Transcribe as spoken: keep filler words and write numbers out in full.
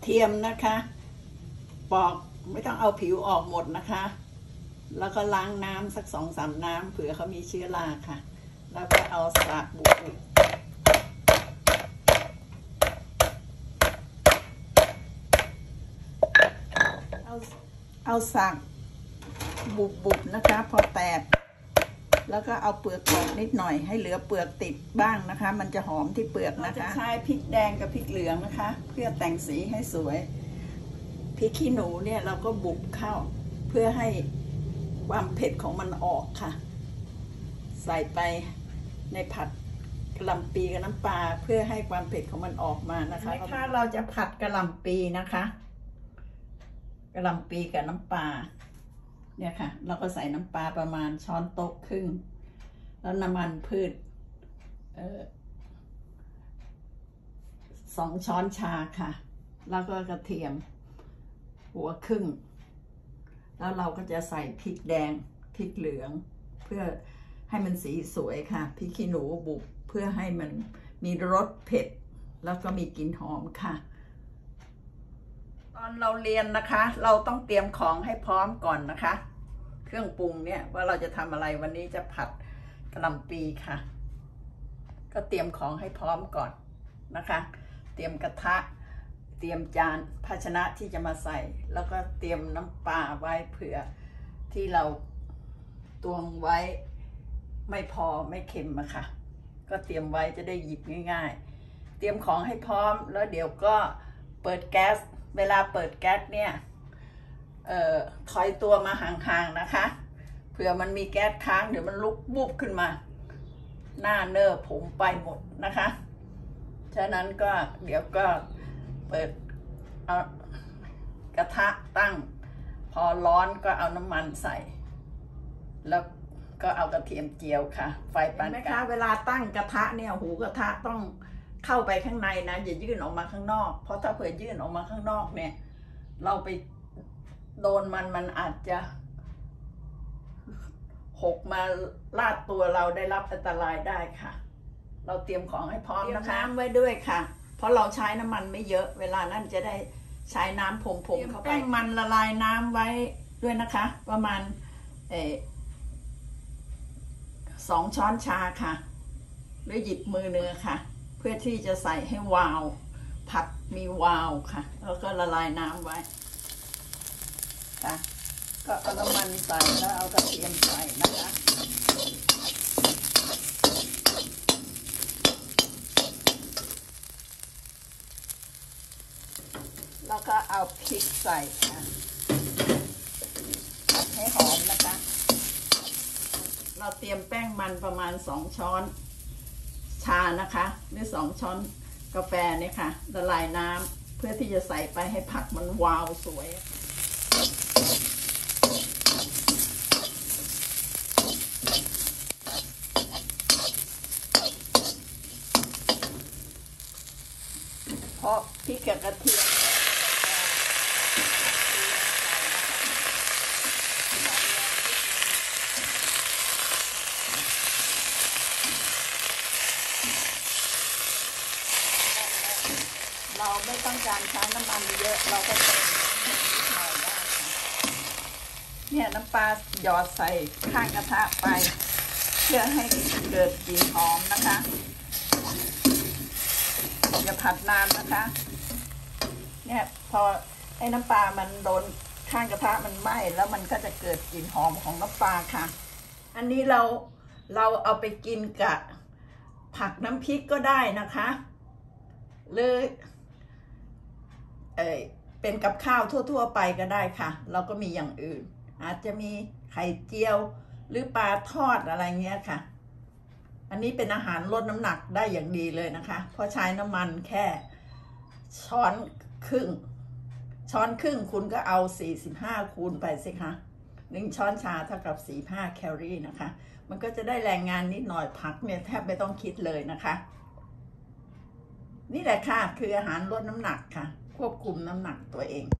ทียมนะคะปอกไม่ต้องเอาผิวออกหมดนะคะแล้วก็ล้างน้ำสักสองสามน้ำเผื่อเขามีเชื้อราค่ะแล้วก็เอาสากบุกเอาเอาสากบุบบุบนะคะพอแตกแล้วก็เอาเปลือกออกนิดหน่อยให้เหลือเปลือกติดบ้างนะคะมันจะหอมที่เปลือกนะคะใช้พริกแดงกับพริกเหลืองนะคะเพื่อแต่งสีให้สวยพริกขี้หนูเนี่ยเราก็บุบเข้าเพื่อให้ความเผ็ดของมันออกค่ะใส่ไปในผัดกะหล่ำปีกับน้ำปลาเพื่อให้ความเผ็ดของมันออกมานะคะถ้าเราจะผัดกะหล่ำปีนะคะกะหล่ำปีกับน้ำปลาเนี่ยค่ะเราก็ใส่น้ำปลาประมาณช้อนโต๊ะครึ่งแล้วน้ำมันพืชสองช้อนชาค่ะแล้วก็กระเทียมหัวครึ่งแล้วเราก็จะใส่พริกแดงพริกเหลืองเพื่อให้มันสีสวยค่ะพริกขี้หนูบุบเพื่อให้มันมีรสเผ็ดแล้วก็มีกลิ่นหอมค่ะตอนเราเรียนนะคะเราต้องเตรียมของให้พร้อมก่อนนะคะเครื่องปรุงเนี่ยว่าเราจะทำอะไรวันนี้จะผัดกะหล่ำปีค่ะก็เตรียมของให้พร้อมก่อนนะคะเตรียมกระทะเตรียมจานภาชนะที่จะมาใส่แล้วก็เตรียมน้ำปลาไว้เผื่อที่เราตวงไว้ไม่พอไม่เค็มอะค่ะก็เตรียมไว้จะได้หยิบง่ายๆเตรียมของให้พร้อมแล้วเดี๋ยวก็เปิดแก๊สเวลาเปิดแก๊สเนี่ยเอ่อถอยตัวมาห่างๆนะคะเผื่อมันมีแก๊สค้างเดี๋ยวมันลุกบุบขึ้นมาหน้าเนอผมไปหมดนะคะฉะนั้นก็เดี๋ยวก็เปิดเอากระทะตั้งพอร้อนก็เอาน้ำมันใส่แล้วก็เอากระเทียมเจียวค่ะไฟปานกลางเวลาตั้งกระทะเนี่ยหูกระทะต้องเข้าไปข้างในนะอย่ายื่นออกมาข้างนอกเพราะถ้าเผื่อยื่นออกมาข้างนอกเนี่ยเราไปโดนมันมันอาจจะหกมาลาดตัวเราได้รับอันตรายได้ค่ะเราเตรียมของให้พร้อมนะคะน้ำไว้ด้วยค่ะเพราะเราใช้น้ำมันไม่เยอะเวลานั้นจะได้ใช้น้ำผงๆเข้าไปแป้งมันละลายน้ำไว้ด้วยนะคะประมาณเออสองช้อนชาค่ะหรือหยิบมือเนื้อค่ะเพื่อที่จะใส่ให้วาวผัดมีวาวค่ะแล้วก็ละลายน้ำไว้ค่ะก็เอาน้ำมันใส่แล้วเอากระเทียมใส่นะคะแล้วก็เอาพริกใส่ค่ะผัดให้หอมนะคะเราเตรียมแป้งมันประมาณสองช้อนชานะคะหรือสองช้อนกาแฟเนี่ยค่ะละลายน้ำเพื่อที่จะใส่ไปให้ผักมันวาวสวยเพราะพริกกับกระเทียมเราไม่ต้องการใช้น้ำมันเยอะเราก็เติมนิดหน่อยได้เนี่ยน้ำปลาหยอดใส่ข้างกระทะไปเพื่อให้เกิดกลิ่นหอมนะคะอย่าผัดนานนะคะเนี่ยพอไอ้น้ำปลามันโดนข้างกระทะมันไหม้แล้วมันก็จะเกิดกลิ่นหอมของน้ำปลาค่ะอันนี้เราเราเอาไปกินกับผักน้ำพริกก็ได้นะคะหรือเออเป็นกับข้าวทั่วๆไปก็ได้ค่ะเราก็มีอย่างอื่นอาจจะมีไข่เจียวหรือปลาทอดอะไรเงี้ยค่ะอันนี้เป็นอาหารลดน้ำหนักได้อย่างดีเลยนะคะเพราะใช้น้ำมันแค่ช้อนครึ่งช้อนครึ่งคุณก็เอาสี่สิบห้าคูณไปสิคะหนึ่งช้อนชาเท่ากับสี่สิบห้าแคลอรี่นะคะมันก็จะได้แรงงานนิดหน่อยผักเนี่ยแทบไม่ต้องคิดเลยนะคะนี่แหละค่ะคืออาหารลดน้ำหนักค่ะควบคุมน้ำหนักตัวเอง